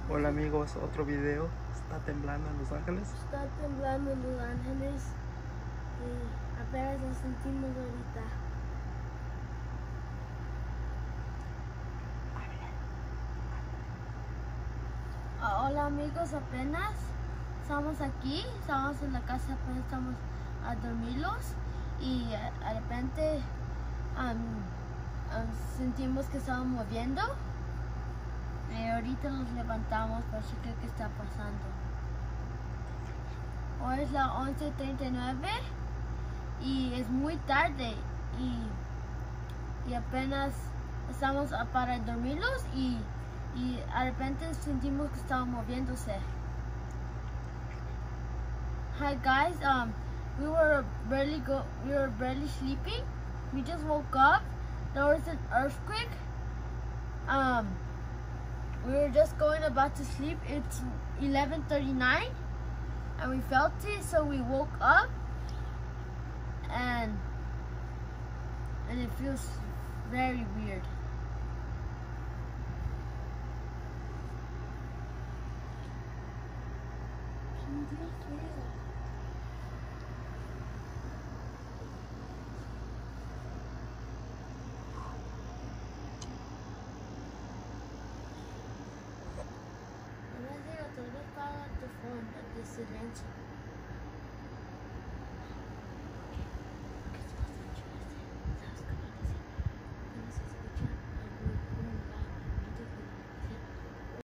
Hola amigos, otro video. Está temblando en Los Ángeles. Está temblando en Los Ángeles y apenas lo sentimos ahorita. Hola amigos, apenas estamos aquí, estamos en la casa, apenas estamos a dormirlos y de repente sentimos que estaban moviendo y ahorita nos levantamos para checar qué está pasando. Hoy es la 11:39 y es muy tarde y apenas estamos para dormirlos y de repente sentimos que estaban moviéndose. Hi guys, we were barely sleeping. We just woke up. There was an earthquake. We were just about to sleep. It's 11:39 and we felt it, so we woke up and it feels very weird. Todo para tu phone, the silêncio.